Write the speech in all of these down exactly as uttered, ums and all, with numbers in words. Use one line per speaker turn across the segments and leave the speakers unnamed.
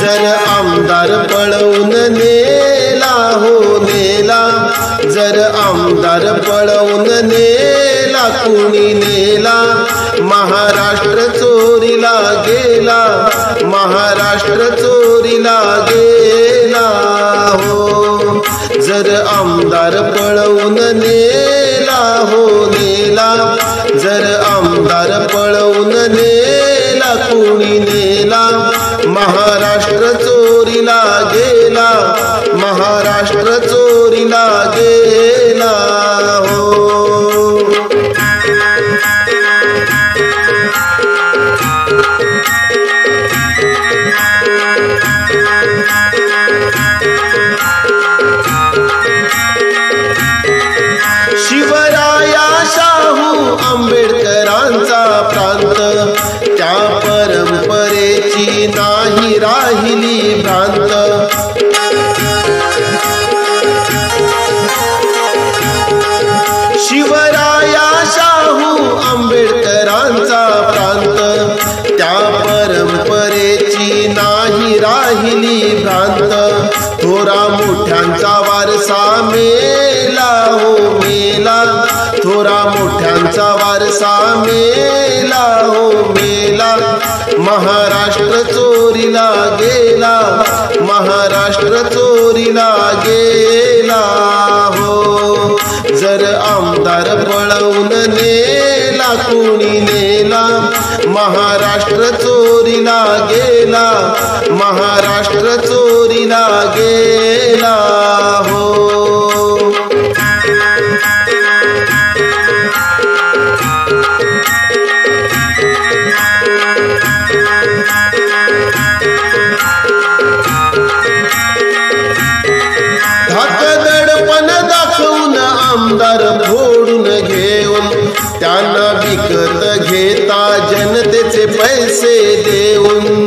जर आमदार पळवून नेला हो नेला, जर आमदार पळवून नेला कुणी नेला, महाराष्ट्र चोरीला गेला, महाराष्ट्र चोरीला गेला हो। जर आमदार पळवून नेला हो नेला, जर आमदार पळवून नेला कुणी नेला, महाराष्ट्र चोरीला गेला, महाराष्ट्र चोरीला गेला हो। शिवराया शाहू आंबेडकरांचा प्रांत, त्या परंपरेची नाही राहिली भ्रांत। शिवराया शाहू आंबेडकरांचा प्रांत, त्या परंपरेची नाही राहिली भ्रांत। थोरा मोठ्यांचा वारसा मेला हो मेला, थोरा मोठ्यांचा वारसा मेला हो मेला, महाराष्ट्र चोरीला गेला, महाराष्ट्र चोरीला गेला हो। जर आमदार पळवून नेला कुणी नेला, महाराष्ट्र चोरीला गेला, महाराष्ट्र चोरीला गेला हो। धाकदडपण दाखवून आमदार फोडून घेऊन, त्यांना विकत घेता जनतेचे पैसे देऊन।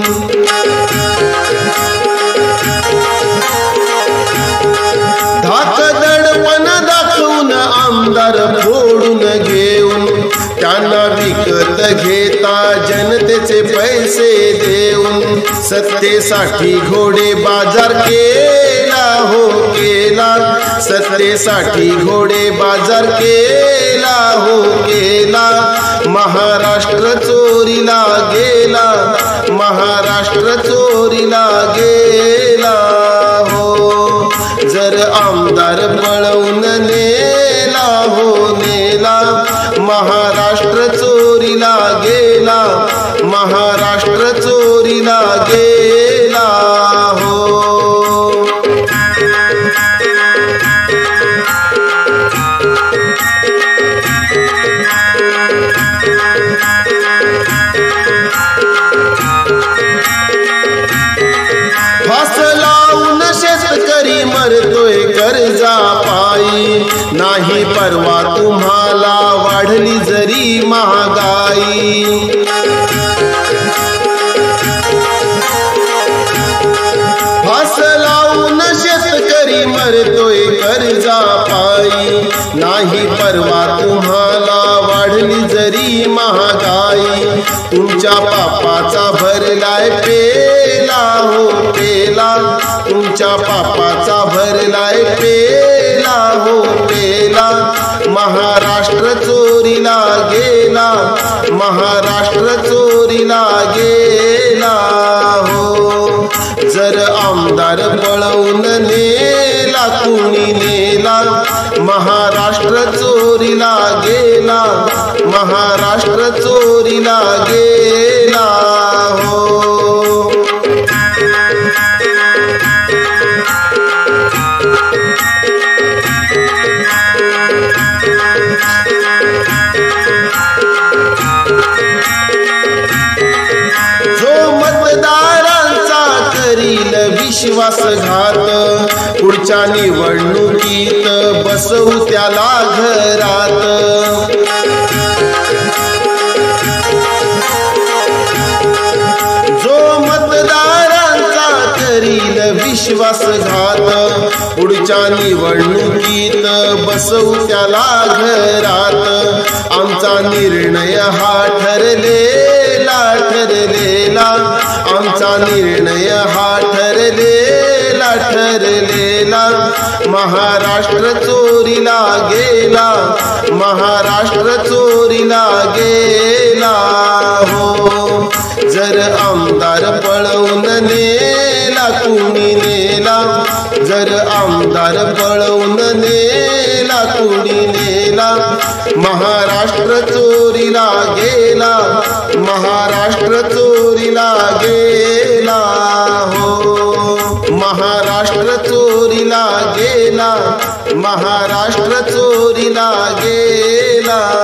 धाकदडपण दाखवून आमदार फोडून घेऊन, त्यांना विकत घेता जनतेचे पैसे देऊन। सत्तेसाठी घोडे बाजार केला हो केला, सत्तेसाठी घोडे बाजार केला हो केला, महाराष्ट्र चोरीला गेला, महाराष्ट्र चोरीला गेला हो। जर आमदार पळवून नेला हो नेला, महाराष्ट्र चोरीला गेला, महाराष्ट्र चोरीला गेला हो। फास लावून शेतकरी मरतोय कर्जा पायी, नाही परवा तुम्हाला वाढली जरी महागाई। फास लावून शेतकरी मरतोय कर्जा पायी, नाही परवा तुम्हाला वाढली जरी महागाई। तुमच्या पापाचा भरलाय पेला हो पेला, तुमच्या पापाचा भरलाय पेला हो पेला, महाराष्ट्र चोरीला गेला, महाराष्ट्र चोरीला गेला हो। जर आमदार पळवून नेला कुणी नेला, महाराष्ट्र चोरीला गेला, महाराष्ट्र चोरीला गेला हो। विश्वासघात, पुढच्या निवडणुकीत बसवू त्याला घरात। जो मतदारांचा करील विश्वासघात, पुढच्या निवडणुकीत बसवू त्याला घरात। आमचा निर्णय हा ठरलेला ठरलेला ठरलेला आमचा निर्णय हा ठरलेला ठरलेला महाराष्ट्र चोरीला गेला महाराष्ट्र चोरीला गेला हो जर आमदार पळवून नेला कुणी नेला जर आमदार पळवून नेला कुणी नेला महाराष्ट्र चोरीला गेला महाराष्ट्र चोरीला गेला हो महाराष्ट्र चोरीला गेला महाराष्ट्र चोरीला गेला।